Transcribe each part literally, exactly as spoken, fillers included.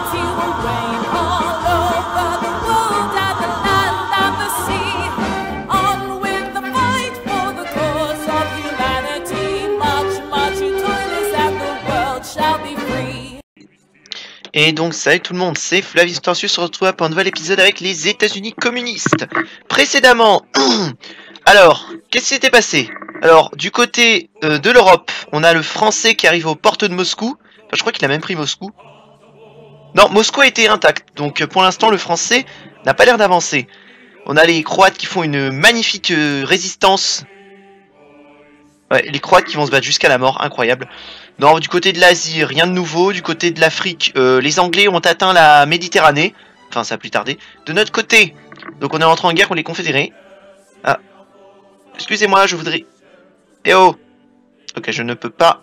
Et donc salut tout le monde, c'est Flavius Torsius, se retrouve pour un nouvel épisode avec les États-Unis communistes. Précédemment, alors, qu'est-ce qui s'était passé? Alors, du côté euh, de l'Europe, on a le français qui arrive aux portes de Moscou. Enfin, je crois qu'il a même pris Moscou. Non, Moscou a été intact, donc pour l'instant le français n'a pas l'air d'avancer. On a les Croates qui font une magnifique euh, résistance. Ouais, les Croates qui vont se battre jusqu'à la mort, incroyable. Non, du côté de l'Asie, rien de nouveau. Du côté de l'Afrique, euh, les Anglais ont atteint la Méditerranée. Enfin, ça a plus tardé. De notre côté, donc on est entré en guerre contre les Confédérés. Ah. Excusez-moi, je voudrais... Eh oh. Ok, je ne peux pas.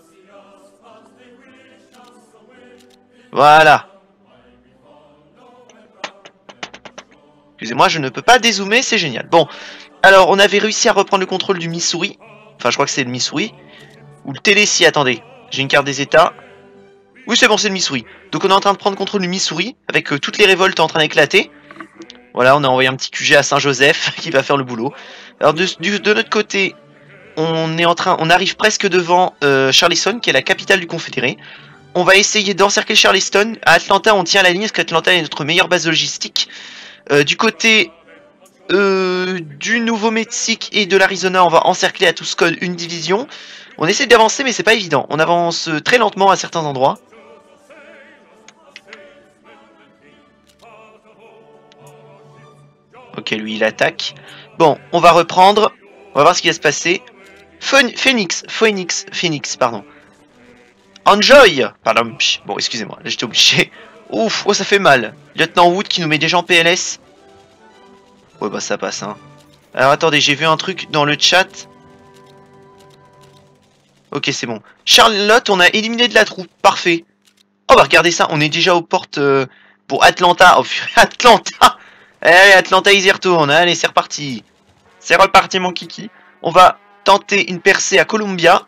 Voilà. Excusez-moi, je ne peux pas dézoomer, c'est génial. Bon, alors on avait réussi à reprendre le contrôle du Missouri. Enfin, je crois que c'est le Missouri. Ou le Tennessee, attendez. J'ai une carte des États. Oui, c'est bon, c'est le Missouri. Donc on est en train de prendre contrôle du Missouri, avec euh, toutes les révoltes en train d'éclater. Voilà, on a envoyé un petit Q G à Saint-Joseph, qui va faire le boulot. Alors de, du, de notre côté, on est en train, on arrive presque devant euh, Charleston, qui est la capitale du Confédéré. On va essayer d'encercler Charleston. À Atlanta, on tient la ligne, parce qu'Atlanta est notre meilleure base logistique. Euh, du côté euh, du Nouveau-Mexique et de l'Arizona, on va encercler à Tucson une division. On essaie d'avancer, mais c'est pas évident. On avance très lentement à certains endroits. Ok, lui, il attaque. Bon, on va reprendre. On va voir ce qui va se passer. Phoenix, Phoenix, Phoenix, pardon. Enjoy. Pardon, bon, excusez-moi, j'étais obligé. Ouf, oh, ça fait mal. Lieutenant Wood qui nous met déjà en P L S. Ouais, bah ça passe, hein. Alors, attendez, j'ai vu un truc dans le chat. Ok, c'est bon. Charlotte, on a éliminé de la troupe. Parfait. Oh, bah regardez ça. On est déjà aux portes euh, pour Atlanta. Oh, Atlanta. Allez, Atlanta, ils y retournent. Allez, c'est reparti. C'est reparti, mon kiki. On va tenter une percée à Columbia.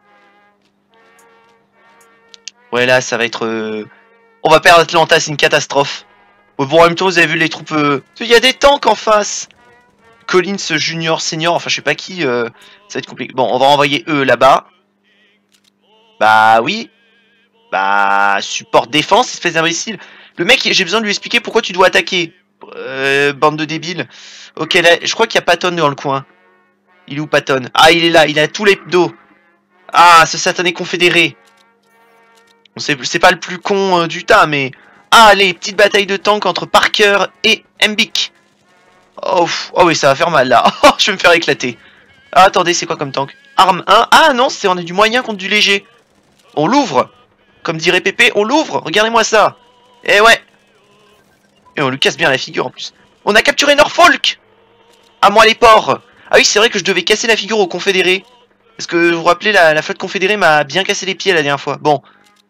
Ouais, là, ça va être... Euh... On va perdre Atlanta, c'est une catastrophe. Bon, en même temps, vous avez vu les troupes... Euh... Il y a des tanks en face. Collins Junior, Senior, enfin, je sais pas qui. Euh... Ça va être compliqué. Bon, on va envoyer eux là-bas. Bah oui. Bah, support défense, espèce d'imbécile. Le mec, j'ai besoin de lui expliquer pourquoi tu dois attaquer. Euh, bande de débiles. Ok, là, je crois qu'il y a Patton dans le coin. Il est où Patton? Ah, il est là, il a tous les dos. Ah, ce satané confédéré. C'est pas le plus con euh, du tas, mais... Ah, allez, petite bataille de tank entre Parker et Mbik. Oh, oh oui, ça va faire mal, là. Oh, je vais me faire éclater. Ah, attendez, c'est quoi comme tank? Arme un. Ah, non, c'est on a du moyen contre du léger. On l'ouvre. Comme dirait Pépé, on l'ouvre. Regardez-moi ça. Eh ouais. Et on lui casse bien la figure en plus. On a capturé Norfolk. À moi les porcs. Ah oui, c'est vrai que je devais casser la figure aux confédérés. Parce que vous vous rappelez, la, la flotte confédérée m'a bien cassé les pieds la dernière fois. Bon.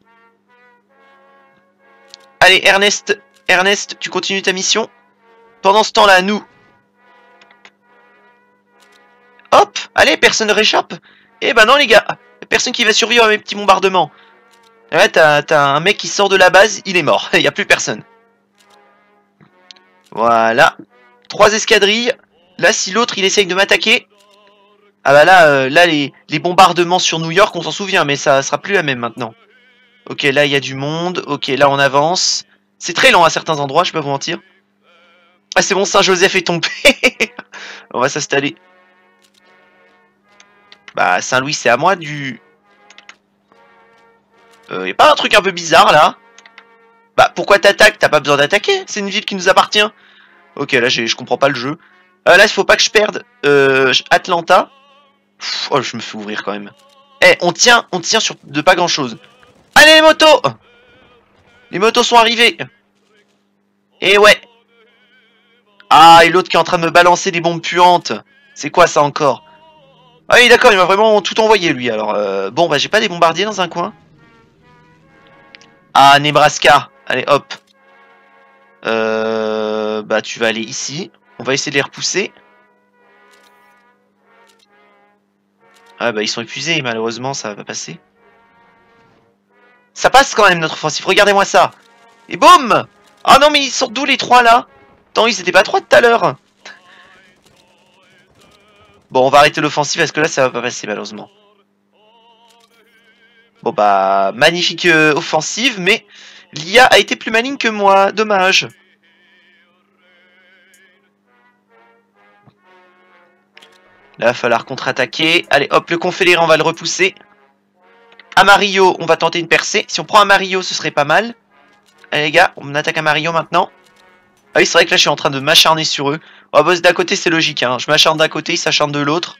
Allez, Ernest. Ernest, tu continues ta mission. Pendant ce temps-là, nous. Hop. Allez, personne ne réchappe. Eh ben non, les gars. Personne qui va survivre à mes petits bombardements. Ouais, t'as un mec qui sort de la base, il est mort. Il n'y a plus personne. Voilà. Trois escadrilles. Là, si l'autre, il essaye de m'attaquer... Ah bah là, euh, là les, les bombardements sur New York, on s'en souvient, mais ça sera plus la même maintenant. Ok, là, il y a du monde. Ok, là, on avance. C'est très lent à certains endroits, je peux pas vous mentir. Ah, c'est bon, Saint-Joseph est tombé. On va s'installer. Bah, Saint-Louis, c'est à moi du... Euh, y a pas un truc un peu bizarre, là? Bah, pourquoi t'attaques? T'as pas besoin d'attaquer. C'est une ville qui nous appartient. Ok, là, je comprends pas le jeu. Euh, là, il faut pas que je perde euh, Atlanta. Pff, oh, je me fais ouvrir quand même. Eh, on tient, on tient sur de pas grand-chose. Allez, les motos! Les motos sont arrivées. Et ouais. Ah, et l'autre qui est en train de me balancer des bombes puantes. C'est quoi ça encore? Ah oui, d'accord, il m'a vraiment tout envoyé, lui. Alors, euh, bon, bah, j'ai pas des bombardiers dans un coin. Ah, Nebraska. Allez, hop. Euh, bah, tu vas aller ici. On va essayer de les repousser. Ah, bah, ils sont épuisés. Malheureusement, ça va pas passer. Ça passe quand même, notre offensive. Regardez-moi ça. Et boum! Ah non, mais ils sortent d'où les trois là? Attends, ils étaient pas trois tout à l'heure. Bon, on va arrêter l'offensive parce que là, ça va pas passer malheureusement. Bon bah, magnifique euh, offensive, mais l'I A a été plus maligne que moi. Dommage. Là, il va falloir contre-attaquer. Allez, hop, le confédéré, on va le repousser. Amarillo, on va tenter une percée. Si on prend Amarillo, ce serait pas mal. Allez les gars, on attaque Amarillo maintenant. Ah oui, c'est vrai que là, je suis en train de m'acharner sur eux. Oh, boss d'un côté, c'est logique. Hein. Je m'acharne d'un côté, ils s'acharnent de l'autre.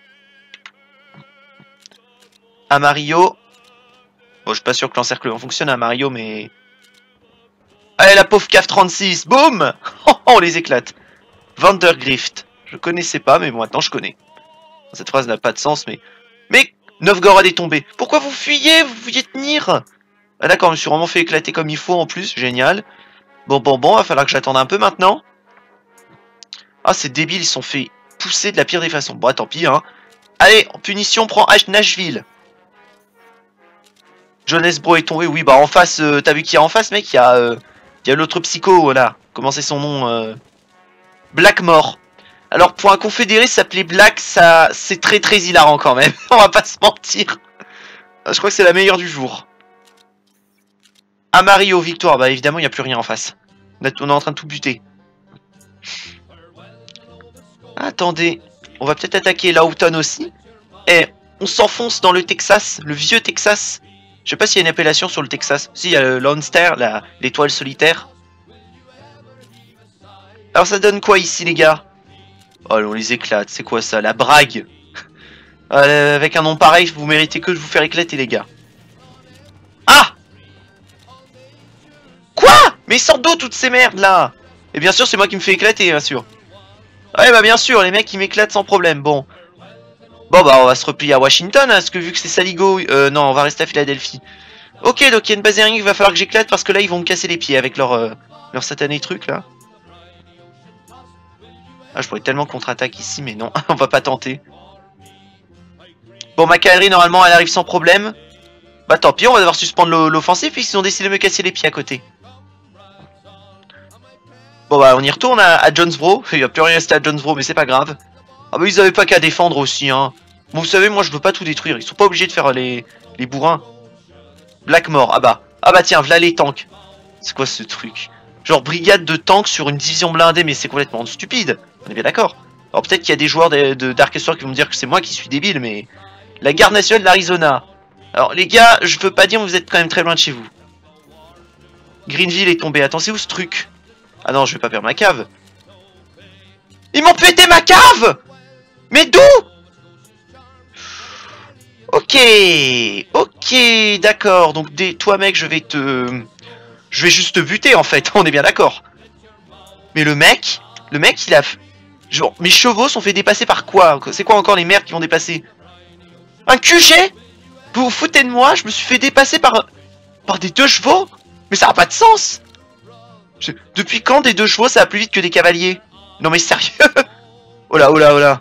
Amarillo. Bon, je suis pas sûr que l'encerclement fonctionne à Amarillo, mais... Allez, la pauvre C A F trente-six. Boum. On les éclate. Vandergrift. Je connaissais pas, mais bon, maintenant, je connais. Cette phrase n'a pas de sens, mais... Mais Novgorod est tombé. Pourquoi vous fuyez? Vous vouliez tenir? Ah d'accord, je me suis vraiment fait éclater comme il faut en plus. Génial. Bon, bon, bon, va falloir que j'attende un peu maintenant. Ah, c'est débile, ils se sont fait pousser de la pire des façons. Bon, tant pis, hein. Allez, en punition, prends H Nashville. Jonesbro est tombé. Oui, bah en face, euh, t'as vu qui y a en face, mec? Il y a, euh, il y a l'autre psycho, voilà. Comment c'est son nom euh... Blackmore. Alors, pour un confédéré s'appeler Black, ça, c'est très très hilarant quand même. On va pas se mentir. Je crois que c'est la meilleure du jour. Amarillo, victoire. Bah évidemment, il n'y a plus rien en face. On est en train de tout buter. Attendez. On va peut-être attaquer Lawton aussi. Eh, on s'enfonce dans le Texas, le vieux Texas. Je sais pas s'il y a une appellation sur le Texas. Si, il y a le Lone Star, l'étoile solitaire. Alors ça donne quoi ici, les gars? Oh, on les éclate. C'est quoi ça? La brague. Euh, avec un nom pareil, vous méritez que de vous faire éclater, les gars. Ah! Quoi? Mais ils sortent d'où toutes ces merdes là? Et bien sûr, c'est moi qui me fais éclater, bien sûr. Ouais, bah bien sûr, les mecs ils m'éclatent sans problème. Bon. Bon, bah on va se replier à Washington, hein, parce que vu que c'est Saligo. Euh, non, on va rester à Philadelphie. Ok, donc il y a une base aérienne, il va falloir que j'éclate parce que là ils vont me casser les pieds avec leur, euh, leur satané truc là. Ah, je pourrais tellement contre-attaque ici, mais non, on va pas tenter. Bon, ma cavalerie, normalement, elle arrive sans problème. Bah tant pis, on va devoir suspendre l'offensive puisqu'ils ont décidé de me casser les pieds à côté. Bon bah on y retourne à, à Jonesboro. Il n'y a plus rien resté à Jonesboro, mais c'est pas grave. Ah bah ils avaient pas qu'à défendre aussi, hein. Bon, vous savez, moi je veux pas tout détruire. Ils sont pas obligés de faire les, les bourrins. Blackmore, ah bah. Ah bah tiens, voilà les tanks. C'est quoi ce truc? Genre brigade de tanks sur une division blindée, mais c'est complètement stupide. On est bien d'accord. Alors peut-être qu'il y a des joueurs de, de Dark Histoire qui vont me dire que c'est moi qui suis débile, mais... La garde nationale de l'Arizona. Alors les gars, je veux pas dire, mais vous êtes quand même très loin de chez vous. Greenville est tombé. Attends, c'est où ce truc? Ah non, je vais pas perdre ma cave. Ils m'ont pété ma cave! Mais d'où? Ok, ok, d'accord. Donc des, toi mec, je vais te... Je vais juste te buter en fait, on est bien d'accord. Mais le mec, le mec il a... Genre, mes chevaux sont fait dépasser par quoi? C'est quoi encore les merdes qui vont dépasser? Un Q G? Vous vous foutez de moi? Je me suis fait dépasser par... Par des deux chevaux? Mais ça n'a pas de sens! Je... Depuis quand des deux chevaux ça va plus vite que des cavaliers? Non mais sérieux? Oh là, oh là, oh là.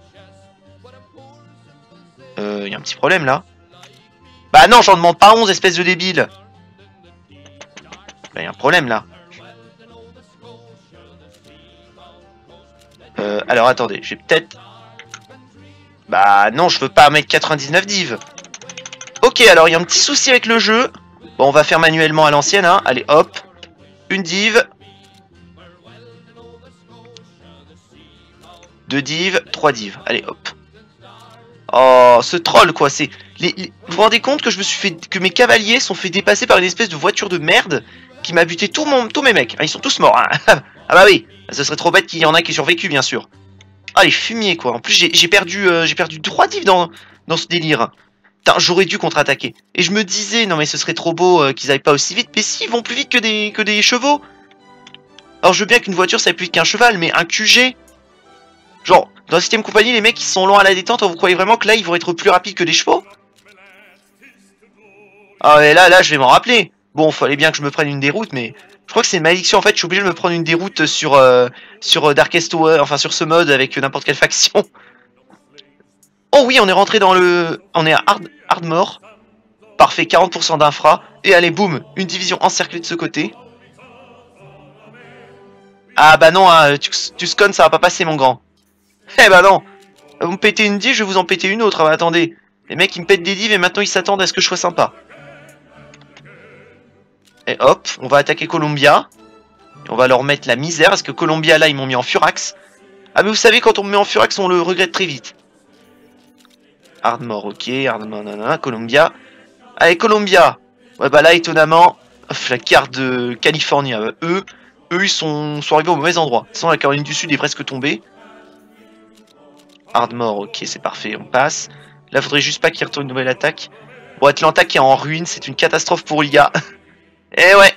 Euh, y a un petit problème là. Bah non, j'en demande pas onze, espèce de débile. Bah y a un problème là. Euh, alors attendez, j'ai peut-être... Bah non, je veux pas mettre quatre-vingt-dix-neuf div. Ok, alors il y a un petit souci avec le jeu. Bon, on va faire manuellement à l'ancienne, hein. Allez, hop. Une div. Deux divs, trois divs. Allez, hop. Oh, ce troll, quoi. C'est les, les... Vous vous rendez compte que je me suis fait... que mes cavaliers sont fait dépasser par une espèce de voiture de merde qui m'a buté tout mon... tous mes mecs. Ah, ils sont tous morts. Hein. Ah bah oui. Ce serait trop bête qu'il y en a qui aient survécu, bien sûr. Ah, les fumiers, quoi. En plus, j'ai perdu, euh, j'ai perdu trois divs dans, dans ce délire. Putain, j'aurais dû contre-attaquer. Et je me disais, non mais ce serait trop beau euh, qu'ils aillent pas aussi vite. Mais si, ils vont plus vite que des, que des chevaux. Alors, je veux bien qu'une voiture, ça aille plus vite qu'un cheval, mais un Q G... Genre, dans la septième compagnie, les mecs, ils sont lents à la détente. Vous croyez vraiment que là, ils vont être plus rapides que des chevaux? Ah, et là, là, je vais m'en rappeler. Bon, fallait bien que je me prenne une déroute, mais... Je crois que c'est une malédiction, en fait. Je suis obligé de me prendre une déroute sur, euh, sur Darkest Tower, enfin, sur ce mode, avec n'importe quelle faction. Oh oui, on est rentré dans le... On est à Hard... Hardmore. Parfait, quarante pour cent d'infra. Et allez, boum, une division encerclée de ce côté. Ah bah non, hein, Tuscon, ça va pas passer, mon grand. Eh bah non. Vous me pétez une div, je vais vous en péter une autre. Ah bah attendez. Les mecs, ils me pètent des divs et maintenant ils s'attendent à ce que je sois sympa. Et hop, on va attaquer Columbia. Et on va leur mettre la misère, parce que Columbia, là, ils m'ont mis en furax. Ah mais vous savez, quand on me met en furax, on le regrette très vite. Ardmore, ok, Ardmore, nanana, Columbia. Allez, Columbia. Ouais bah là, étonnamment, la carte de Californie, euh, eux, eux, ils sont, sont arrivés au mauvais endroit. De toute façon, la Caroline du Sud est presque tombée. Ardmore, ok, c'est parfait, on passe. Là, faudrait juste pas qu'il retourne une nouvelle attaque. Bon, Atlanta qui est en ruine, c'est une catastrophe pour l'I A. Eh ouais.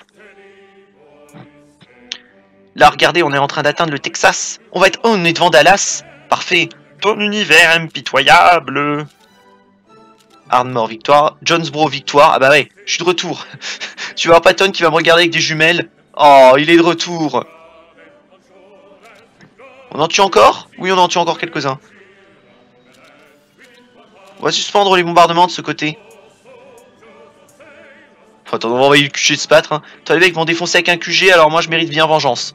Là, regardez, on est en train d'atteindre le Texas. On va être... Oh, on est devant Dallas. Parfait. Ton univers impitoyable. Ardmore, victoire. Jonesboro, victoire. Ah bah ouais, je suis de retour. Tu vas avoir Patton qui va me regarder avec des jumelles. Oh, il est de retour. On en tue encore? Oui, on en tue encore quelques-uns. On va suspendre les bombardements de ce côté. Attends, on va envoyer le Q G de se battre. Hein. Attends, les mecs vont défoncer avec un Q G, alors moi je mérite bien vengeance.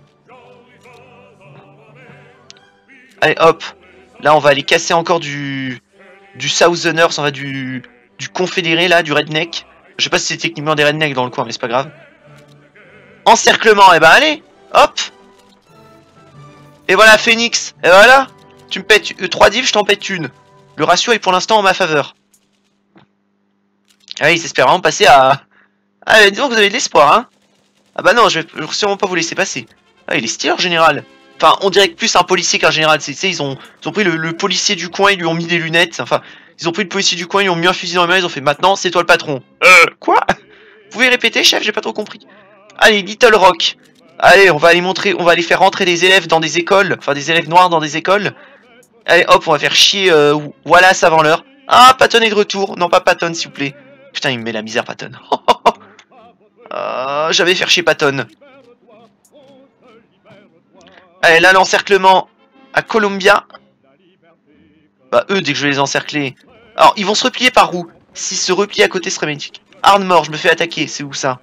Allez, hop. Là, on va aller casser encore du... Du Southerners, on va du... Du confédéré, là, du redneck. Je sais pas si c'est techniquement des rednecks dans le coin, mais c'est pas grave. Encerclement, et eh ben allez. Hop. Et voilà, Phoenix. Et voilà. Tu me pètes euh, trois divs, je t'en pète une. Le ratio est pour l'instant en ma faveur. Ah, ils espèrent vraiment passer à... Ah, mais disons que vous avez de l'espoir, hein. Ah bah non, je vais sûrement pas vous laisser passer. Ah, il est stylé en général. Enfin, on dirait que plus un policier qu'un général. Tu sais, ils ont, ils ont pris le, le policier du coin, ils lui ont mis des lunettes. Enfin, ils ont pris le policier du coin, ils lui ont mis un fusil dans les mains, ils ont fait maintenant, c'est toi le patron. Euh, quoi? Vous pouvez répéter, chef? J'ai pas trop compris. Allez, Little Rock. Allez, on va aller montrer, on va aller faire rentrer des élèves dans des écoles. Enfin, des élèves noirs dans des écoles. Allez, hop, on va faire chier euh, Wallace avant l'heure. Ah, Patton est de retour. Non, pas Patton, s'il vous plaît. Putain, il me met la misère, Patton. euh, J'avais faire chier Patton. Allez, là, l'encerclement à Columbia. Bah, eux, dès que je vais les encercler... Alors, ils vont se replier par où? S'ils se replient à côté, ce serait magnifique. Ardmore, je me fais attaquer. C'est où, ça?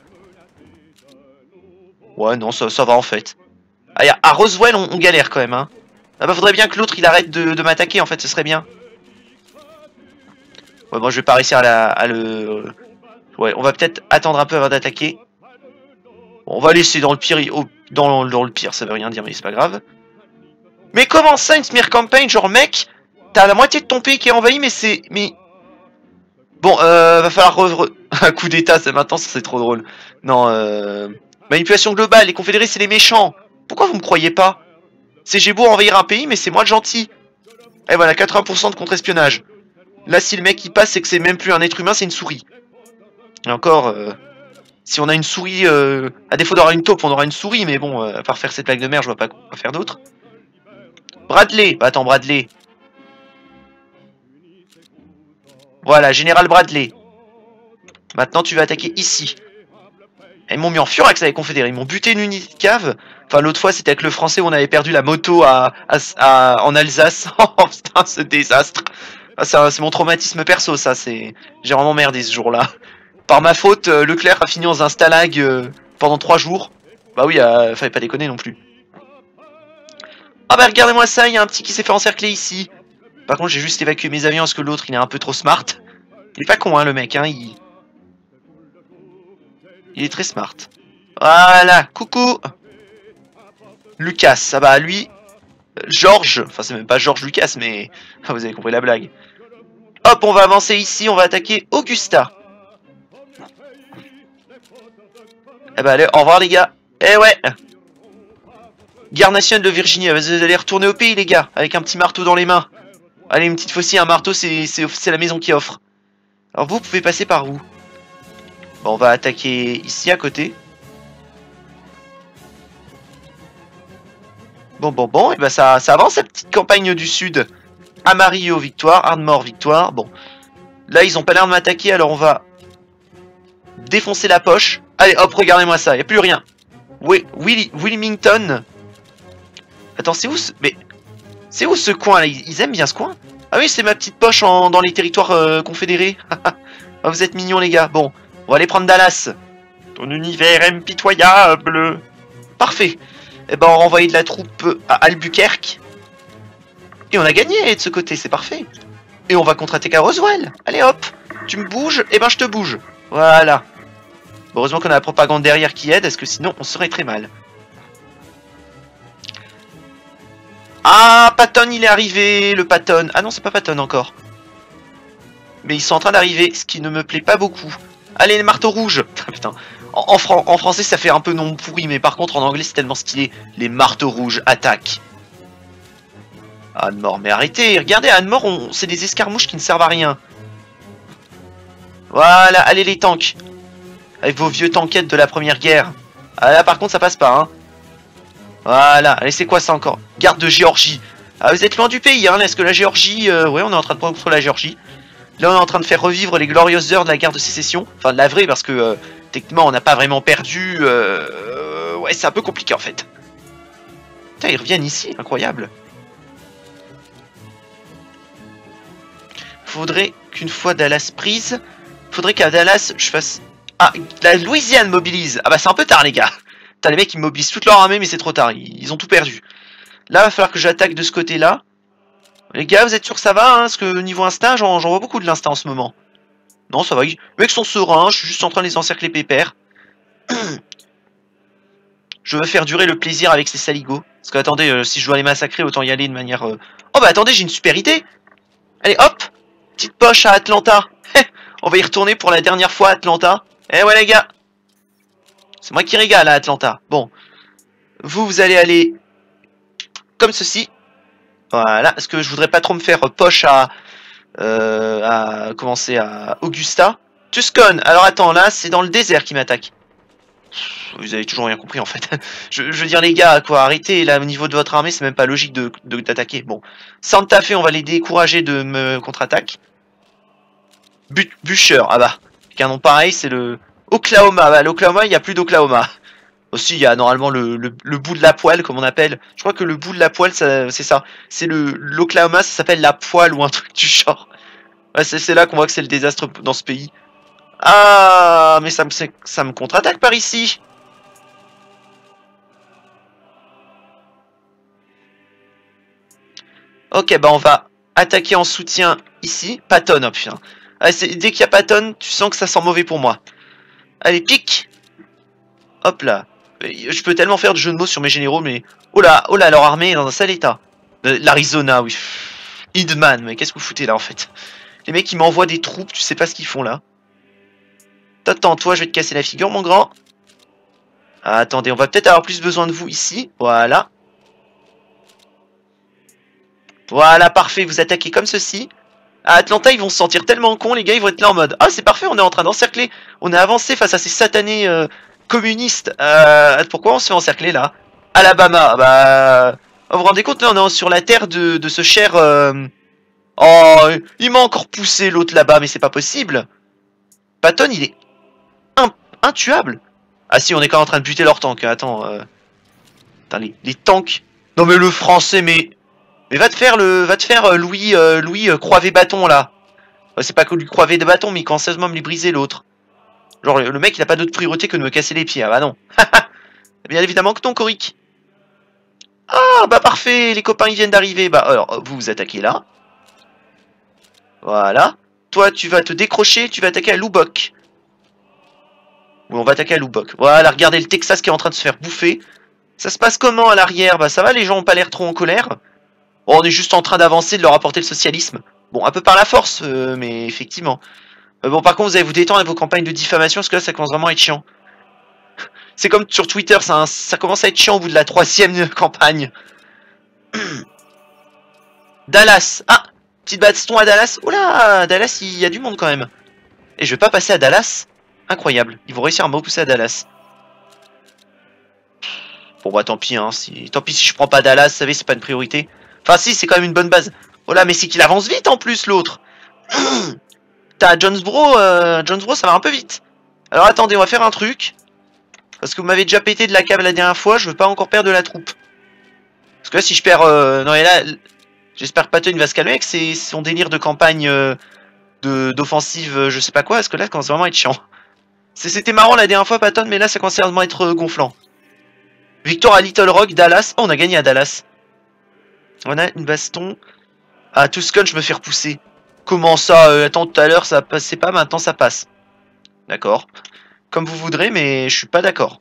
Ouais, non, ça, ça va, en fait. Ah, à Roswell, on, on galère, quand même, hein. Ah bah, faudrait bien que l'autre, il arrête de, de m'attaquer, en fait, ce serait bien. Ouais, bon, je vais pas réussir à, la, à le... Ouais, on va peut-être attendre un peu avant d'attaquer. Bon, on va laisser dans le pire... Oh, dans, dans le pire, ça veut rien dire, mais c'est pas grave. Mais comment ça, une smear campaign? Genre, mec, t'as la moitié de ton pays qui est envahi, mais c'est... Mais... Bon, euh, va falloir... Re, re... un coup d'état, ça maintenant, ça c'est trop drôle. Non, euh... manipulation globale, les confédérés, c'est les méchants. Pourquoi vous me croyez pas? C'est j'ai beau envahir un pays, mais c'est moi le gentil. Et voilà, quatre-vingts pour cent de contre-espionnage. Là, si le mec, il passe, c'est que c'est même plus un être humain, c'est une souris. Et encore... Euh... Si on a une souris, euh, à défaut d'avoir une taupe, on aura une souris, mais bon, euh, à part faire cette blague de merde, je vois pas quoi faire d'autre. Bradley, bah attends, Bradley. Voilà, Général Bradley. Maintenant, tu vas attaquer ici. Ils m'ont mis en furax avec les confédérés, ils m'ont buté une unité de cave. Enfin, l'autre fois, c'était avec le français où on avait perdu la moto à, à, à, en Alsace. Oh putain, ce désastre. Ah, c'est mon traumatisme perso, ça, c'est... J'ai vraiment merdé ce jour-là. Par ma faute, euh, Leclerc a fini dans un stalag euh, pendant trois jours. Bah oui, euh, fallait pas déconner non plus. Ah bah regardez-moi ça, il y a un petit qui s'est fait encercler ici. Par contre, j'ai juste évacué mes avions parce que l'autre, il est un peu trop smart. Il est pas con, hein, le mec, hein, il... Il est très smart. Voilà, coucou Lucas, ça va, lui... Georges, enfin c'est même pas Georges Lucas, mais... Vous avez compris la blague. Hop, on va avancer ici, on va attaquer Augusta. Eh bah allez, au revoir les gars. Eh ouais. Guerre nationale de Virginie, vous allez retourner au pays les gars, avec un petit marteau dans les mains. Allez, une petite faucille, un marteau, c'est la maison qui offre. Alors vous, vous pouvez passer par où? Bon, on va attaquer ici à côté. Bon, bon, bon, et bah ça, ça avance cette petite campagne du sud. Amarillo, victoire, Ardmore, victoire. Bon, là ils ont pas l'air de m'attaquer, alors on va défoncer la poche. Allez, hop, regardez-moi ça, y a plus rien. Oui, Willy, Wilmington. Attends, c'est où ce... Mais... C'est où ce coin là? Ils aiment bien ce coin? Ah oui, c'est ma petite poche en... dans les territoires euh, confédérés. Ah, vous êtes mignons les gars. Bon, on va aller prendre Dallas. Ton univers impitoyable. Parfait. Et ben on va envoyer de la troupe à Albuquerque. Et on a gagné de ce côté, c'est parfait. Et on va contre-attaquer à Roswell. Allez hop, tu me bouges, et ben je te bouge. Voilà. Heureusement qu'on a la propagande derrière qui aide, parce que sinon on serait très mal. Ah, Patton il est arrivé, le Patton. Ah non, c'est pas Patton encore. Mais ils sont en train d'arriver, ce qui ne me plaît pas beaucoup. Allez, les marteaux rouges. Putain. En, en, fran en français ça fait un peu non pourri, mais par contre en anglais c'est tellement stylé. Les marteaux rouges attaquent. Anne-Mort, mais arrêtez, regardez, Anne-Mort, on... c'est des escarmouches qui ne servent à rien. Voilà, allez les tanks. Avec vos vieux tankettes de la première guerre. Ah là par contre ça passe pas, hein. Voilà, allez c'est quoi ça encore? Garde de Géorgie. Ah vous êtes loin du pays, hein, est-ce que la Géorgie... Euh... Ouais, on est en train de prendre contre la Géorgie. Là on est en train de faire revivre les glorieuses heures de la guerre de sécession. Enfin de la vraie, parce que euh, techniquement on n'a pas vraiment perdu. Euh... Ouais, c'est un peu compliqué en fait. Putain, ils reviennent ici, incroyable. Faudrait qu'une fois Dallas prise, faudrait qu'à Dallas je fasse... Ah, la Louisiane mobilise. Ah bah c'est un peu tard les gars. Putain, les mecs ils mobilisent toute leur armée mais c'est trop tard, ils, ils ont tout perdu. Là va falloir que j'attaque de ce côté là. Les gars, vous êtes sûr que ça va, hein? Parce que niveau instinct, j'en vois beaucoup de l'instinct en ce moment. Non, ça va. Les mecs sont sereins, je suis juste en train de les encercler pépère. Je veux faire durer le plaisir avec ces saligots. Parce que attendez, euh, si je dois les massacrer, autant y aller de manière... Euh... Oh bah attendez, j'ai une super idée. Allez, hop, petite poche à Atlanta. On va y retourner pour la dernière fois à Atlanta. Eh ouais les gars. C'est moi qui régale à Atlanta. Bon. Vous, vous allez aller comme ceci. Voilà, parce que je voudrais pas trop me faire poche à... Euh, à commencer à Augusta. Tuscon, alors attends, là, c'est dans le désert qui m'attaque. Vous avez toujours rien compris en fait. je, je veux dire les gars, quoi, arrêtez, là, au niveau de votre armée, c'est même pas logique de d'attaquer. Bon, Santa Fe, on va les décourager de me contre-attaque. Butcher, ah bah, qu'un nom pareil, c'est le... Oklahoma, bah, l'Oklahoma, il n'y a plus d'Oklahoma. Aussi, il y a normalement le, le, le bout de la poêle, comme on appelle. Je crois que le bout de la poêle, c'est ça. C'est le l'Oklahoma, ça s'appelle la poêle ou un truc du genre. Ouais, c'est là qu'on voit que c'est le désastre dans ce pays. Ah, mais ça me, ça me contre-attaque par ici. Ok, bah on va attaquer en soutien ici. Patton, oh putain. Ah, dès qu'il y a Patton, tu sens que ça sent mauvais pour moi. Allez, pique. Hop là. Je peux tellement faire de jeux de mots sur mes généraux, mais... Oh là, oh là, leur armée est dans un sale état. L'Arizona, oui. Hidman, mais qu'est-ce que vous foutez là, en fait? Les mecs, ils m'envoient des troupes, tu sais pas ce qu'ils font, là. Attends, toi, je vais te casser la figure, mon grand. Ah, attendez, on va peut-être avoir plus besoin de vous ici. Voilà. Voilà, parfait, vous attaquez comme ceci. À Atlanta, ils vont se sentir tellement cons, les gars, ils vont être là en mode... Ah, c'est parfait, on est en train d'encercler. On a avancé face à ces satanés... Euh... communiste. Euh, pourquoi on se fait encercler là? Alabama, bah... Vous vous rendez compte, là on est sur la terre de, de ce cher... Euh... Oh, il m'a encore poussé l'autre là-bas, mais c'est pas possible. Patton, il est... In... intuable. Ah si, on est quand même en train de buter leurs tanks, hein. Attends, euh... Attends, les, les tanks... Non mais le français, mais... Mais va te faire le... Va te faire euh, Louis, euh, Louis euh, Croivet-Bâton, là. Ouais, c'est pas que lui Croivet de bâton, mais il commence sérieusement à me les briser, l'autre. Genre, le mec, il a pas d'autre priorité que de me casser les pieds. Ah bah non. Bien évidemment que non, Coric. Ah, bah parfait, les copains, ils viennent d'arriver. Bah, alors, vous vous attaquez là. Voilà. Toi, tu vas te décrocher, tu vas attaquer à Lubbock. Oui, on va attaquer à Lubbock. Voilà, regardez le Texas qui est en train de se faire bouffer. Ça se passe comment à l'arrière? Bah ça va, les gens ont pas l'air trop en colère. Bon, on est juste en train d'avancer, de leur apporter le socialisme. Bon, un peu par la force, euh, mais effectivement. Euh, bon, par contre, vous allez vous détendre avec vos campagnes de diffamation, parce que là, ça commence vraiment à être chiant. C'est comme sur Twitter, ça, ça commence à être chiant au bout de la troisième campagne. Dallas. Ah, petite baston à Dallas. Oula, Dallas, il y a du monde quand même. Et je vais pas passer à Dallas. Incroyable. Ils vont réussir à me repousser à Dallas. Bon bah tant pis, hein. Si... Tant pis si je prends pas Dallas, vous savez, c'est pas une priorité. Enfin si, c'est quand même une bonne base. Oh là, mais c'est qu'il avance vite en plus, l'autre. T'as Jonesboro, euh... Jonesboro, ça va un peu vite. Alors attendez, on va faire un truc. Parce que vous m'avez déjà pété de la cave la dernière fois, je veux pas encore perdre de la troupe. Parce que là, si je perds... Euh... Non, et là, j'espère que Patton va se calmer avec ses... son délire de campagne euh... d'offensive, euh, je sais pas quoi, parce que là, ça commence vraiment à être chiant. C'était marrant la dernière fois, Patton, mais là, ça commence à vraiment être euh, gonflant. Victoire à Little Rock, Dallas. Oh, on a gagné à Dallas. On a une baston. Ah, Tuscon, je me fais repousser. Comment ça euh, Attends, tout à l'heure, ça passait pas, maintenant ça passe. D'accord. Comme vous voudrez, mais je suis pas d'accord.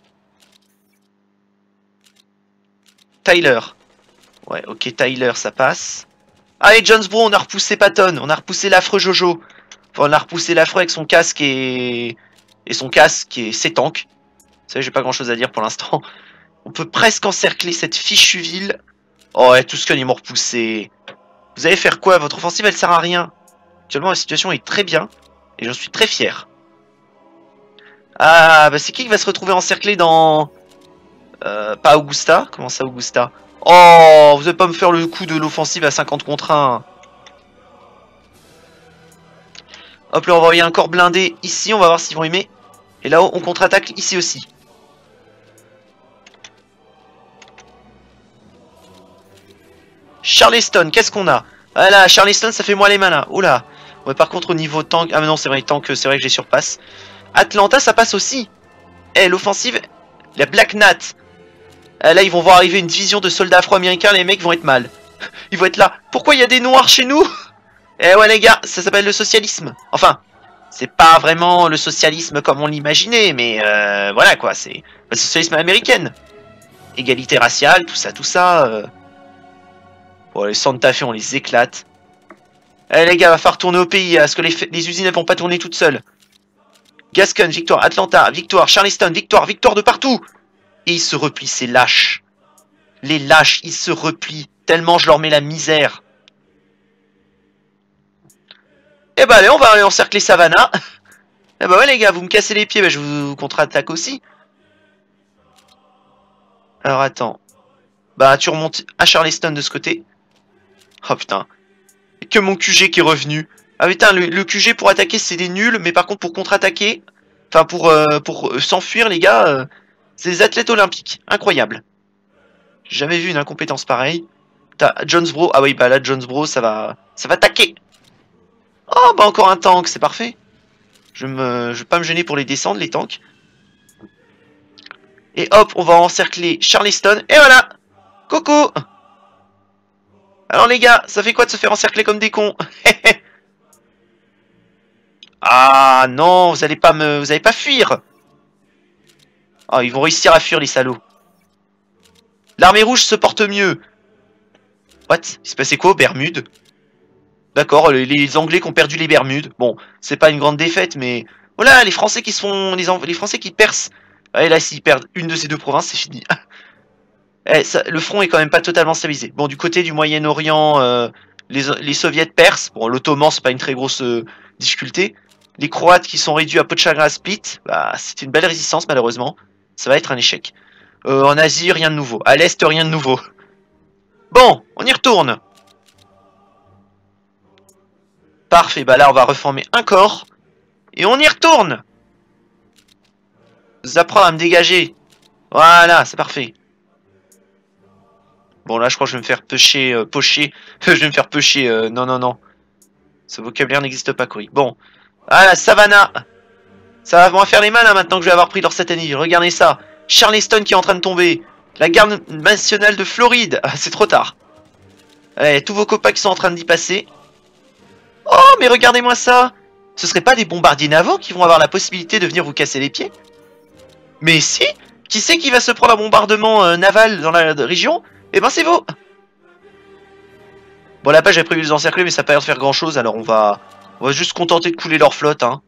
Tyler. Ouais, ok, Tyler, ça passe. Allez, Jonesboro, on a repoussé Patton. On a repoussé l'affreux Jojo. Enfin, on a repoussé l'affreux avec son casque et... Et son casque et ses tanks. Vous savez, j'ai pas grand chose à dire pour l'instant. On peut presque encercler cette fichue ville. Oh ouais, Tuscon, ils m'ont repoussé. Vous allez faire quoi? Votre offensive, elle sert à rien. Actuellement, la situation est très bien. Et j'en suis très fier. Ah, bah c'est qui qui va se retrouver encerclé dans... Euh, pas Augusta? Comment ça, Augusta? Oh, vous allez pas me faire le coup de l'offensive à cinquante contre un. Hop là, on va envoyer un corps blindé ici, on va voir s'ils vont aimer. Et là-haut, on contre-attaque ici aussi. Charleston, qu'est-ce qu'on a? Voilà, Charleston, ça fait moi les malins. Oula. Ouais, par contre, au niveau tank... Ah mais non, c'est vrai, tank, c'est vrai que j'ai surpasse. Atlanta, ça passe aussi. Eh, l'offensive, la Black Nat. Ah, là, ils vont voir arriver une division de soldats afro-américains, les mecs vont être mal. Ils vont être là. Pourquoi il y a des noirs chez nous? Eh ouais, les gars, ça s'appelle le socialisme. Enfin, c'est pas vraiment le socialisme comme on l'imaginait, mais euh, voilà quoi, c'est le socialisme américain. Égalité raciale, tout ça, tout ça. Euh... Bon, les Santa Fe, on les éclate. Eh les gars, va falloir tourner au pays, parce que les, les usines, elles vont pas tourner toutes seules. Gascon, victoire, Atlanta, victoire, Charleston, victoire, victoire de partout. Et ils se replient, ces lâches. Les lâches, ils se replient. Tellement je leur mets la misère. Eh bah allez, on va aller encercler Savannah. Eh bah ouais les gars, vous me cassez les pieds, bah je vous contre-attaque aussi. Alors attends. Bah tu remontes à Charleston de ce côté. Oh putain. Que mon Q G qui est revenu. Ah putain, le, le Q G pour attaquer c'est des nuls, mais par contre pour contre-attaquer, enfin pour, euh, pour euh, s'enfuir les gars, euh, c'est des athlètes olympiques. Incroyable. J'ai jamais vu une incompétence pareille. T'as Jonesboro. Ah oui, bah là Jonesboro ça va. Ça va attaquer. Oh bah encore un tank, c'est parfait. Je me, je vais pas me gêner pour les descendre, les tanks. Et hop, on va encercler Charleston. Et voilà. Coucou. Alors les gars, ça fait quoi de se faire encercler comme des cons? Ah non, vous allez pas me, vous allez pas fuir. Ah, oh, ils vont réussir à fuir les salauds. L'armée rouge se porte mieux. What? Il se passait quoi aux Bermudes? D'accord, les, les Anglais qui ont perdu les Bermudes. Bon, c'est pas une grande défaite, mais voilà, les Français qui se font, les, les Français qui percent. Et là, s'ils perdent une de ces deux provinces, c'est fini. Eh, ça, le front est quand même pas totalement stabilisé. Bon, du côté du Moyen-Orient, euh, les, les Soviets percent. Bon, l'Ottoman, c'est pas une très grosse euh, difficulté. Les Croates qui sont réduits à peau de chagrin à Split, bah, c'est une belle résistance, malheureusement. Ça va être un échec. Euh, en Asie, rien de nouveau. À l'Est, rien de nouveau. Bon, on y retourne. Parfait, bah là, on va reformer un corps. Et on y retourne. Vous apprendre à me dégager. Voilà, c'est parfait. Bon là je crois que je vais me faire pêcher, euh, pocher, je vais me faire pêcher, euh, non non non. Ce vocabulaire n'existe pas, Cory. Bon, ah la Savannah. Ça va vraiment faire les malins maintenant que je vais avoir pris leur satanisme. Regardez ça, Charleston qui est en train de tomber. La garde nationale de Floride, ah, c'est trop tard. Allez, tous vos copains qui sont en train d'y passer. Oh mais regardez-moi ça. Ce serait pas des bombardiers navaux qui vont avoir la possibilité de venir vous casser les pieds? Mais si. Qui c'est qui va se prendre un bombardement euh, naval dans la région? Eh ben c'est vous. Bon là-bas j'avais prévu de les encercler mais ça n'a pas l'air de faire grand chose, alors on va on va juste se contenter de couler leur flotte hein.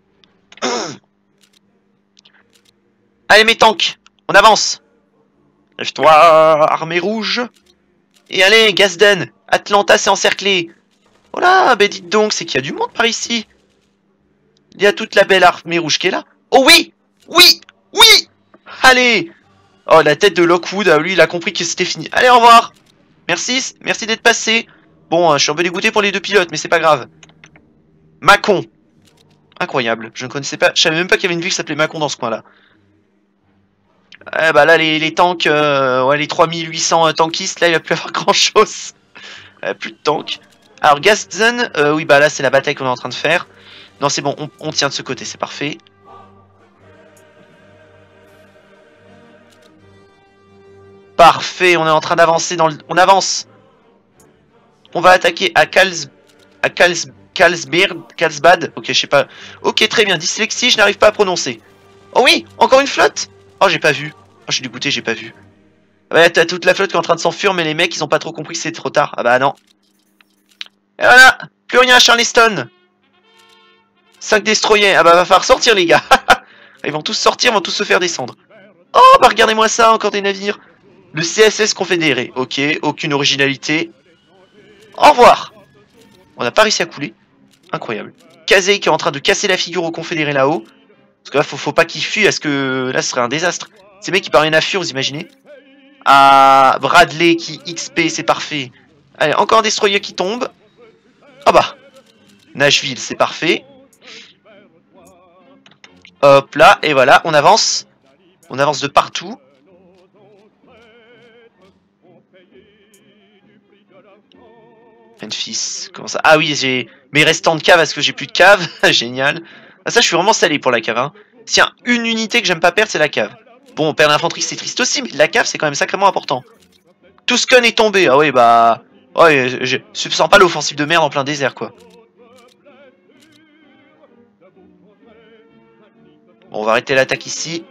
Allez mes tanks, on avance. Lève-toi, armée rouge. Et allez, Gadsden, Atlanta s'est encerclé. Voilà, ben dites donc, c'est qu'il y a du monde par ici. Il y a toute la belle armée rouge qui est là. Oh oui, oui, oui. Allez. Oh la tête de Lockwood, lui il a compris que c'était fini. Allez au revoir. Merci, merci d'être passé. Bon, je suis un peu dégoûté pour les deux pilotes, mais c'est pas grave. Mâcon. Incroyable, je ne connaissais pas, je savais même pas qu'il y avait une ville qui s'appelait Mâcon dans ce coin-là. Eh bah là, les, les tanks, euh, ouais, les trois mille huit cents euh, tankistes, là, il va plus avoir grand-chose. Euh, plus de tanks. Alors, Gadsden, euh, oui, bah là, c'est la bataille qu'on est en train de faire. Non, c'est bon, on, on tient de ce côté, c'est parfait. Parfait, on est en train d'avancer dans le... On avance. On va attaquer à Kals... À Kals... Kalsbeard... Kalsbad. Ok, je sais pas. Ok, très bien. Dyslexie, je n'arrive pas à prononcer. Oh oui, encore une flotte. Oh, j'ai pas vu. Oh, je suis dégoûté, j'ai pas vu. Ouais, t'as toute la flotte qui est en train de s'enfuir, mais les mecs, ils ont pas trop compris que c'est trop tard. Ah bah non. Et voilà, plus rien à Charleston. cinq destroyers. Ah bah va falloir sortir, les gars. Ils vont tous sortir, ils vont tous se faire descendre. Oh, bah regardez-moi ça, encore des navires. Le C S S Confédéré. Ok, aucune originalité. Au revoir. On n'a pas réussi à couler. Incroyable. Kazé qui est en train de casser la figure aux Confédérés là-haut. Parce que là, faut, faut pas qu'ils fuient, parce que là, ce serait un désastre. Ces mecs qui parviennent à fuir, vous imaginez? Ah, Bradley qui X P, c'est parfait. Allez, encore un destroyer qui tombe. Ah bah. Nashville, c'est parfait. Hop là, et voilà, on avance. On avance de partout. Memphis, comment ça? Ah oui, j'ai mes restants de cave parce que j'ai plus de cave. Génial. Ah ça, je suis vraiment salé pour la cave. Hein. Tiens, une unité que j'aime pas perdre, c'est la cave. Bon, on perd l'infanterie, c'est triste aussi, mais la cave, c'est quand même sacrément important. Tusken est tombé. Ah oui, bah... Ouais, je, je sens pas l'offensive de merde en plein désert, quoi. Bon, on va arrêter l'attaque ici.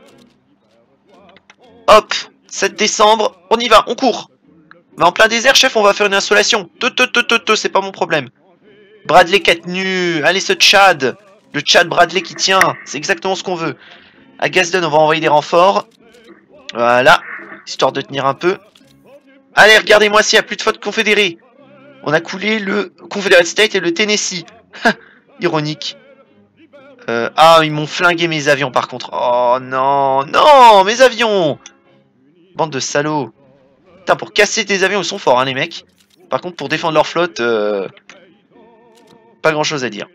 Hop, sept décembre, on y va, on court. Mais en plein désert, chef, on va faire une insolation. Te te te te te, c'est pas mon problème. Bradley qui est tenu. Allez, ce Tchad. Le Tchad Bradley qui tient. C'est exactement ce qu'on veut. À Gazdon, on va envoyer des renforts. Voilà. Histoire de tenir un peu. Allez, regardez-moi s'il n'y a plus de faute confédérée. On a coulé le Confederate State et le Tennessee. Ironique. Euh, ah, ils m'ont flingué mes avions par contre. Oh non, non, mes avions. Bande de salauds. Putain, pour casser tes avions, ils sont forts, hein, les mecs. Par contre, pour défendre leur flotte, euh... pas grand chose à dire.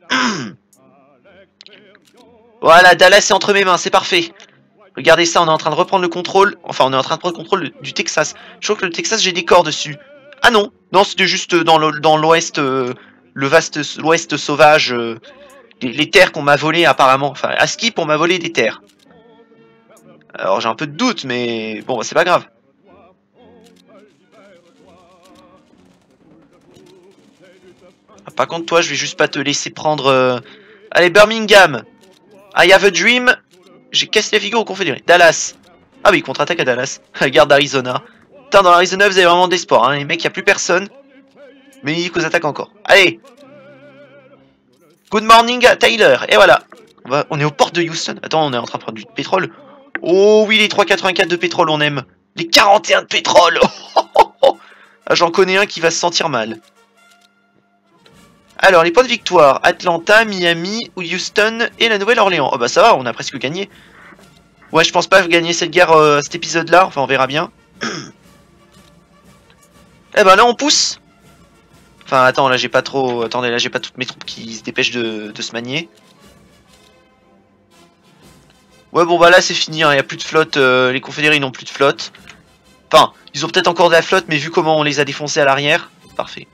Voilà, Dallas est entre mes mains, c'est parfait. Regardez ça, on est en train de reprendre le contrôle. Enfin, on est en train de prendre le contrôle du Texas. Je crois que le Texas, j'ai des corps dessus. Ah non, non, c'était juste dans l'ouest, euh, le vaste l'ouest sauvage. Euh, les, les terres qu'on m'a volées apparemment. Enfin, à Skip, on m'a volé des terres. Alors, j'ai un peu de doute, mais bon, bah, c'est pas grave. Ah, par contre, toi, je vais juste pas te laisser prendre... Euh... Allez, Birmingham. I have a dream. J'ai cassé la figure au Confédéré. Dallas. Ah oui, contre-attaque à Dallas. Garde d'Arizona. Putain, dans l'Arizona, vous avez vraiment des sports. Hein. Les mecs, il n'y a plus personne. Mais ils attaquent encore. Allez. Good morning, Tyler. Et voilà. On, va... on est aux portes de Houston. Attends, on est en train de prendre du pétrole. Oh oui, les trois virgule quatre-vingt-quatre de pétrole, on aime. Les quarante et un de pétrole. Ah, j'en connais un qui va se sentir mal. Alors, les points de victoire. Atlanta, Miami, Houston et la Nouvelle-Orléans. Oh bah ça va, on a presque gagné. Ouais, je pense pas gagner cette guerre, euh, cet épisode-là. Enfin, on verra bien. Eh ben là, on pousse. Enfin, attends, là, j'ai pas trop... Attendez, là, j'ai pas toutes mes troupes qui se dépêchent de, de se manier. Ouais, bon, bah là, c'est fini. Hein. Il n'y a plus de flotte. Euh, les confédérés n'ont plus de flotte. Enfin, ils ont peut-être encore de la flotte, mais vu comment on les a défoncés à l'arrière... Parfait.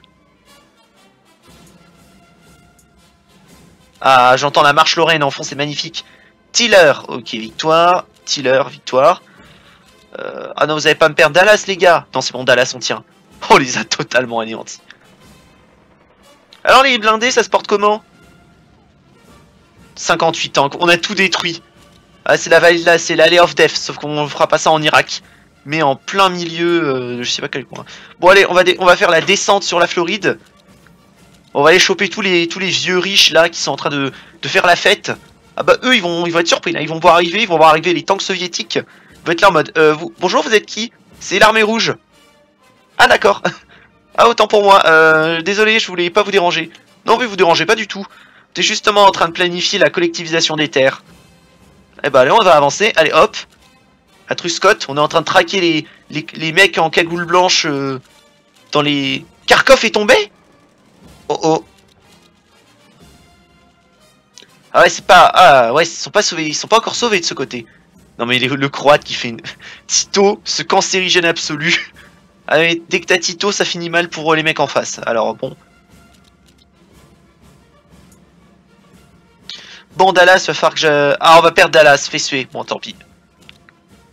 Ah, j'entends la marche Lorraine en fond, c'est magnifique. Tiller, ok, victoire. Tiller, victoire. Euh, ah non, vous allez pas me perdre Dallas, les gars. Non, c'est bon, Dallas, on tient. Oh, on les a totalement anéantis. Alors, les blindés, ça se porte comment? cinquante-huit tanks, on a tout détruit. Ah, c'est la vallée là, c'est l'allée of death, sauf qu'on fera pas ça en Irak. Mais en plein milieu, euh, je sais pas quel coin. Bon, allez, on va, on va faire la descente sur la Floride. On va aller choper tous les, tous les vieux riches là qui sont en train de, de faire la fête. Ah bah eux ils vont, ils vont être surpris là, ils vont voir arriver, ils vont voir arriver les tanks soviétiques. Ils vont être là en mode, euh, vous, bonjour, vous êtes qui? C'est l'armée rouge. Ah d'accord. Ah autant pour moi, euh, désolé, je voulais pas vous déranger. Non mais vous dérangez pas du tout. T'es justement en train de planifier la collectivisation des terres. Eh bah allez, on va avancer, allez hop. À Truscott, on est en train de traquer les, les, les mecs en cagoule blanche euh, dans les... Kharkov est tombé? Oh oh. Ah ouais, c'est pas... Ah ouais, ils sont pas sauvés, ils sont pas encore sauvés de ce côté. Non mais le, le croate qui fait une... Tito, ce cancérigène absolu. Ah mais dès que t'as Tito, ça finit mal pour les mecs en face. Alors bon. Bon, Dallas, va falloir que je... Ah, on va perdre Dallas, fais suer. Bon, tant pis.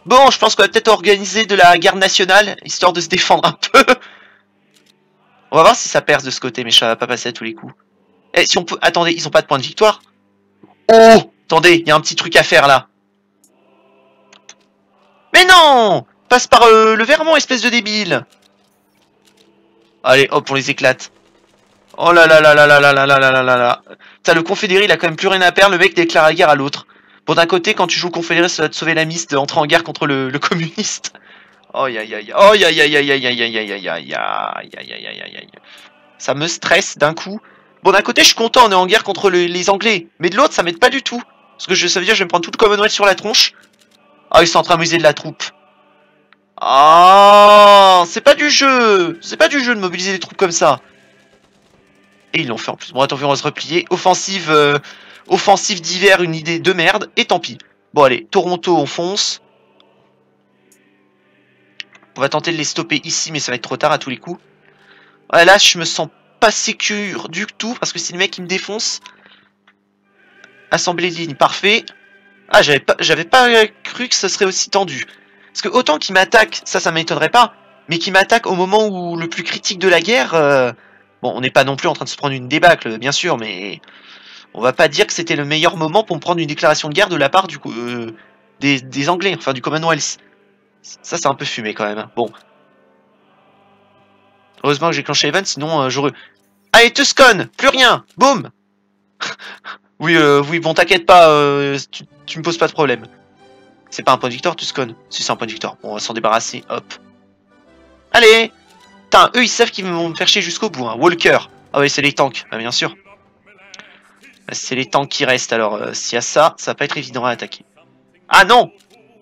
Bon, je pense qu'on va peut-être organiser de la garde nationale, histoire de se défendre un peu. On va voir si ça perce de ce côté, mais ça va pas passer à tous les coups. Eh, si on peut... Attendez, ils ont pas de point de victoire? Oh! Attendez, il y a un petit truc à faire, là. Mais non! Passe par euh, le Vermont, espèce de débile. Allez, hop, on les éclate. Oh là là là là là là là là là là là là. Putain, le confédéré, il a quand même plus rien à perdre, le mec déclare la guerre à l'autre. Bon, d'un côté, quand tu joues confédéré, ça va te sauver la mise d'entrer en guerre contre le, le communiste. Oh aïe aïe aïe, oh aïe aïe aïe aïe aïe aïe aïe aïe aïe aïe aïe aïe aïe aïe aïe. Ça me stresse d'un coup. Bon, d'un côté, je suis content, on est en guerre contre le, les Anglais. Mais de l'autre, ça m'aide pas du tout. Parce que je, ça veut dire que je vais me prendre tout le Commonwealth sur la tronche. Ah, ils sont en train d'amuser de la troupe. Ah, c'est pas du jeu. C'est pas du jeu de mobiliser des troupes comme ça. Et ils l'ont fait en plus. Bon, attends, on va se replier. Offensive, euh, offensive d'hiver, une idée de merde. Et tant pis. Bon, allez, Toronto, on fonce. On va tenter de les stopper ici, mais ça va être trop tard à tous les coups. Ouais, là, je me sens pas sécure du tout, parce que si le mec il me défonce. Assemblée de ligne, parfait. Ah, j'avais pas, j'avais pas cru que ce serait aussi tendu. Parce que autant qu'il m'attaque, ça, ça m'étonnerait pas. Mais qu'il m'attaque au moment où le plus critique de la guerre... Euh... Bon, on n'est pas non plus en train de se prendre une débâcle, bien sûr, mais... On va pas dire que c'était le meilleur moment pour me prendre une déclaration de guerre de la part du coup, euh, des, des Anglais, enfin du Commonwealth. Ça, c'est un peu fumé quand même. Hein. Bon. Heureusement que j'ai clenché Evan, sinon euh, j'aurais... Allez, Tuscon, plus rien, boum. Oui, euh, oui, bon, t'inquiète pas, euh, tu, tu me poses pas de problème. C'est pas un point de victoire, Tuscon? Si, c'est un point de victoire. Bon, on va s'en débarrasser, hop. Allez. Putain, eux, ils savent qu'ils vont me faire chier jusqu'au bout. Hein. Walker. Ah oui, c'est les tanks, ah, bien sûr. C'est les tanks qui restent, alors euh, s'il y a ça, ça va pas être évident à attaquer. Ah non!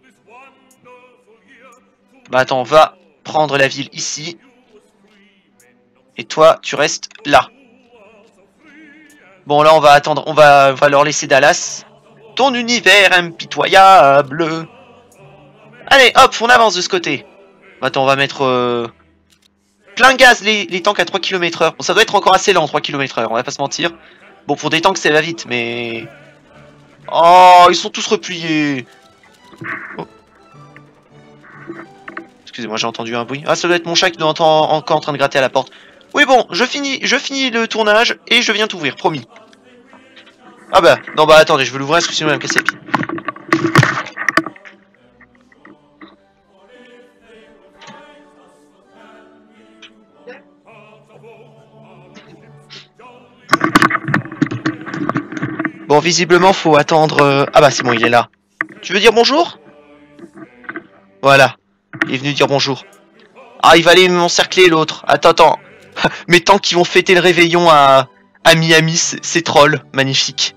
Bah attends, on va prendre la ville ici. Et toi, tu restes là. Bon, là, on va attendre, on va, on va leur laisser Dallas. Ton univers impitoyable. Allez, hop, on avance de ce côté. Attends, on va mettre... Euh... plein gaz les, les tanks à trois kilomètres heure. Bon, ça doit être encore assez lent, trois kilomètres heure, on va pas se mentir. Bon, pour des tanks, ça va vite, mais... Oh, ils sont tous repliés. Oh. Excusez-moi, j'ai entendu un bruit. Ah, ça doit être mon chat qui doit entendre encore en train de gratter à la porte. Oui, bon, je finis, je finis le tournage et je viens t'ouvrir, promis. Ah bah, non bah attendez, je veux l'ouvrir parce que sinon il va me casser le pied. Bon, visiblement, faut attendre... Euh... Ah bah, c'est bon, il est là. Tu veux dire bonjour? Voilà. Il est venu dire bonjour. Ah, il va aller m'encercler l'autre. Attends, attends. Mes tanks qui vont fêter le réveillon à, à Miami, c'est troll. Magnifique.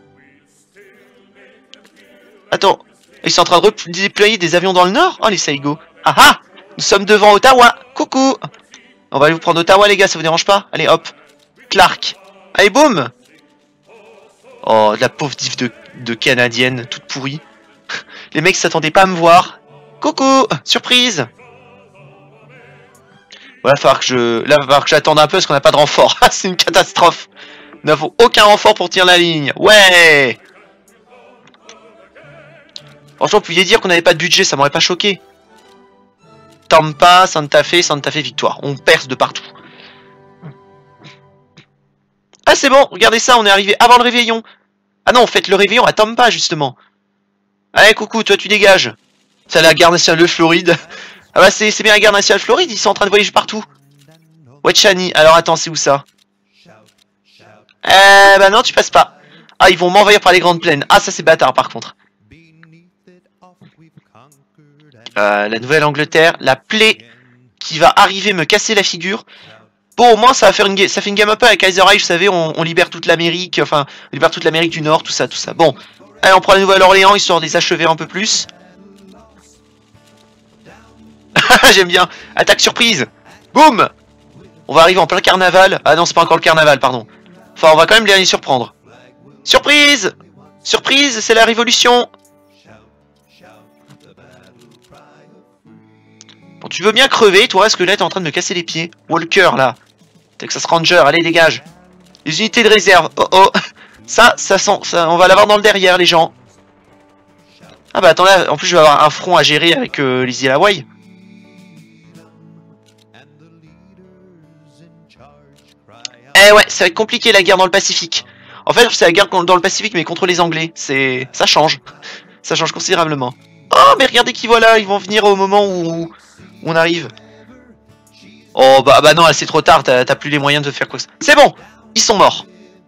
Attends. Ils sont en train de déployer des avions dans le nord? Oh, les Saigo. Ah ah! Nous sommes devant Ottawa. Coucou! On va aller vous prendre Ottawa, les gars, ça vous dérange pas? Allez, hop. Clark. Allez, boum! Oh, la pauvre div de, de canadienne, toute pourrie. Les mecs s'attendaient pas à me voir. Coucou! Surprise! Voilà, il va falloir que je... Là, il va falloir que j'attende un peu parce qu'on n'a pas de renfort. C'est une catastrophe. Nous n'avons aucun renfort pour tenir la ligne. Ouais! Franchement, vous pouviez dire qu'on n'avait pas de budget, ça m'aurait pas choqué. Tampa, Santa Fe, Santa Fe, victoire. On perce de partout. Ah, c'est bon, regardez ça, on est arrivé avant le réveillon. Ah non, faites le réveillon à Tampa, justement. Allez, coucou, toi, tu dégages. C'est la garde nationale de Floride. Ah bah, c'est bien la garde nationale de Floride, ils sont en train de voyager partout. Wetchani, alors attends, c'est où ça? Eh bah non, tu passes pas. Ah, ils vont m'envahir par les grandes plaines. Ah, ça, c'est bâtard, par contre. Euh, la Nouvelle-Angleterre, la plaie qui va arriver me casser la figure. Bon, au moins, ça va faire une, ça fait une game up avec Kaiser Reich, vous savez, on, on libère toute l'Amérique, enfin, on libère toute l'Amérique du Nord, tout ça, tout ça. Bon, allez, on prend la Nouvelle-Orléans, histoire de les achever un peu plus. J'aime bien. Attaque surprise. Boum. On va arriver en plein carnaval. Ah non, c'est pas encore le carnaval, pardon. Enfin, on va quand même les surprendre. Surprise. Surprise, c'est la révolution. Bon, tu veux bien crever, toi, parce que là, t'es en train de me casser les pieds. Walker, là. Texas Ranger, allez, dégage. Les unités de réserve. Oh, oh. Ça, ça sent... Ça, on va l'avoir dans le derrière, les gens. Ah bah attends là, en plus je vais avoir un front à gérer avec euh, les îles Hawaï. Eh ouais, ça va être compliqué la guerre dans le Pacifique. En fait, c'est la guerre dans le Pacifique mais contre les Anglais. C'est, ça change. Ça change considérablement. Oh mais regardez qui voilà, ils vont venir au moment où, où on arrive. Oh bah, bah non, c'est trop tard, t'as plus les moyens de faire quoi. C'est bon, ils sont morts.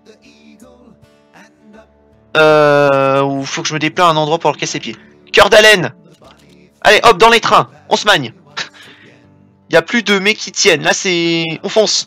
Euh... Ou faut que je me déplace à un endroit pour leur casser les pieds. Cœur d'haleine. Allez, hop, dans les trains, on se magne. Il y a plus de mecs qui tiennent, là c'est... On fonce.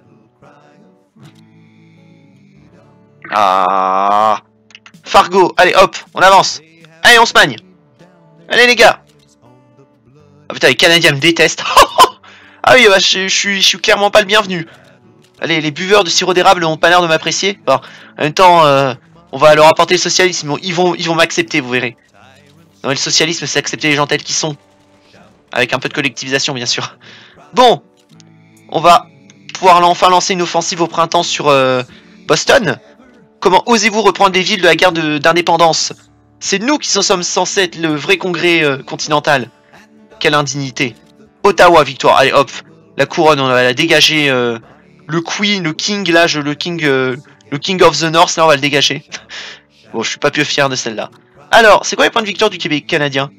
Ah... Fargo, allez hop, on avance. Allez, on se magne. Allez les gars. Ah putain, les Canadiens me détestent. Ah oui, bah, je, je, suis, je suis clairement pas le bienvenu. Allez, les buveurs de sirop d'érable n'ont pas l'air de m'apprécier. Bon, en même temps, euh, on va leur apporter le socialisme. Ils vont, ils vont m'accepter, vous verrez. Non, mais le socialisme, c'est accepter les gens tels qu'ils sont. Avec un peu de collectivisation, bien sûr. Bon, on va pouvoir enfin lancer une offensive au printemps sur euh, Boston. Comment osez-vous reprendre les villes de la guerre d'indépendance? C'est nous qui sommes censés être le vrai congrès euh, continental. Quelle indignité. Ottawa, victoire. Allez, hop. La couronne, on va la dégager. Euh, le Queen, le King, là, je, le King euh, le King of the North, là, on va le dégager. Bon, je suis pas plus fier de celle-là. Alors, c'est quoi les points de victoire du Québec canadien?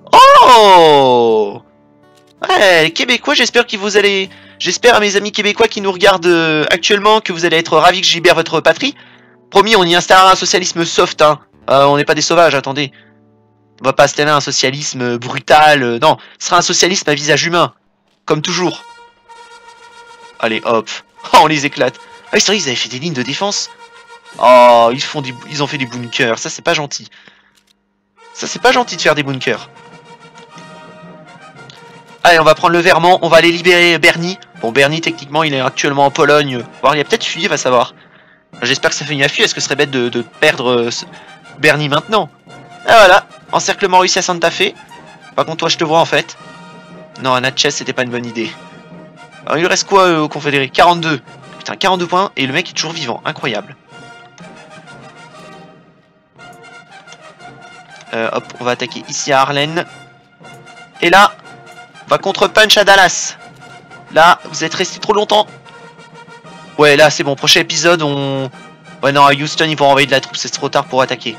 Oh! Ouais, les Québécois, j'espère que vous allez... J'espère à mes amis québécois qui nous regardent euh, actuellement que vous allez être ravis que je libère votre patrie. Promis, on y installera un socialisme soft, hein. Euh, on n'est pas des sauvages, attendez. On va pas installer un socialisme brutal. Euh, non, ce sera un socialisme à visage humain. Comme toujours. Allez, hop. Oh, on les éclate. Ah, c'est vrai, ils avaient fait des lignes de défense. Oh, ils, font des... ils ont fait des bunkers. Ça, c'est pas gentil. Ça, c'est pas gentil de faire des bunkers. Allez, on va prendre le Vermont. On va aller libérer Bernie. Bon, Bernie, techniquement, il est actuellement en Pologne. Bon, il a peut-être fui, va savoir. J'espère que ça fait une fuite. Est-ce que ce serait bête de, de perdre euh, ce... Bernie maintenant? Et voilà. Encerclement réussi à Santa Fe. Par contre, toi, je te vois en fait. Non, à Natchez, c'était pas une bonne idée. Alors, il lui reste quoi euh, aux Confédérés? quarante-deux. Putain, quarante-deux points. Et le mec est toujours vivant. Incroyable. Euh, hop, on va attaquer ici à Arlen. Et là, on va contre-punch à Dallas. Là, vous êtes resté trop longtemps. Ouais, là, c'est bon. Prochain épisode, on... Ouais, non, à Houston, ils vont envoyer de la troupe. C'est trop tard pour attaquer.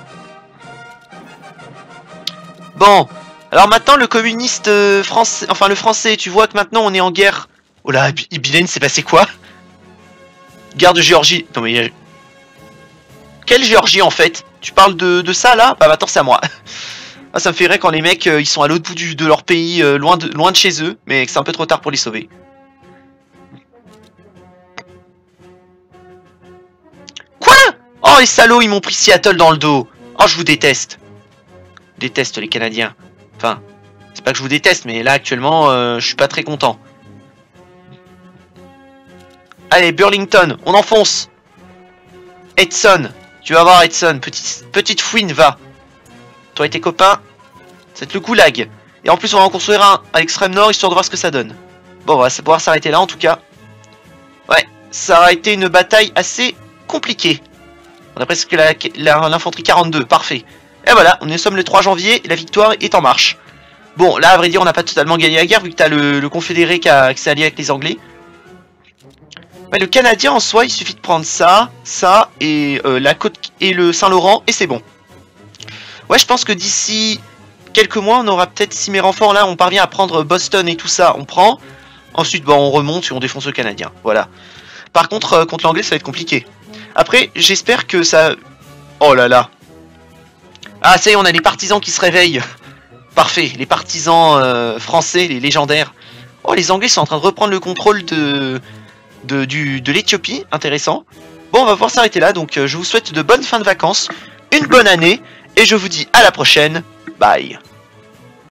Bon. Alors maintenant, le communiste euh, français... Enfin, le français, tu vois que maintenant, on est en guerre. Oh là, Biden, c'est passé quoi? Guerre de Géorgie. Non, mais... Quelle Géorgie, en fait? Tu parles de, de ça, là? Bah, maintenant, c'est à moi. Ah, ça me fait rire quand les mecs, euh, ils sont à l'autre bout du, de leur pays, euh, loin, de, loin de chez eux, mais que c'est un peu trop tard pour les sauver. Quoi? Oh, les salauds, ils m'ont pris Seattle dans le dos. Oh, je vous déteste. Je déteste les Canadiens. Enfin, c'est pas que je vous déteste, mais là, actuellement, euh, je suis pas très content. Allez, Burlington, on enfonce. Edson, tu vas voir Edson, petite, petite fouine, va. Toi et tes copains, c'est le goulag. Et en plus, on va en construire un à l'extrême nord, histoire de voir ce que ça donne. Bon, on va pouvoir s'arrêter là, en tout cas. Ouais, ça a été une bataille assez compliquée. On a presque l'infanterie quarante-deux, parfait. Et voilà, on est sommes le trois janvier, et la victoire est en marche. Bon, là, à vrai dire, on n'a pas totalement gagné la guerre, vu que t'as le, le confédéré qui, a, qui s'est allié avec les Anglais. Ouais, le Canadien, en soi, il suffit de prendre ça, ça, et euh, la côte et le Saint-Laurent, et c'est bon. Ouais, je pense que d'ici quelques mois, on aura peut-être, si mes renforts là, on parvient à prendre Boston et tout ça, on prend. Ensuite, bon, on remonte et on défonce le Canadien. Voilà. Par contre, euh, contre l'anglais, ça va être compliqué. Après, j'espère que ça... Oh là là. Ah, ça y est, on a les partisans qui se réveillent. Parfait, les partisans euh, français, les légendaires. Oh, les Anglais sont en train de reprendre le contrôle de, de, du, de l'Éthiopie. Intéressant. Bon, on va pouvoir s'arrêter là. Donc, euh, je vous souhaite de bonnes fins de vacances, une bonne année. Et je vous dis à la prochaine. Bye.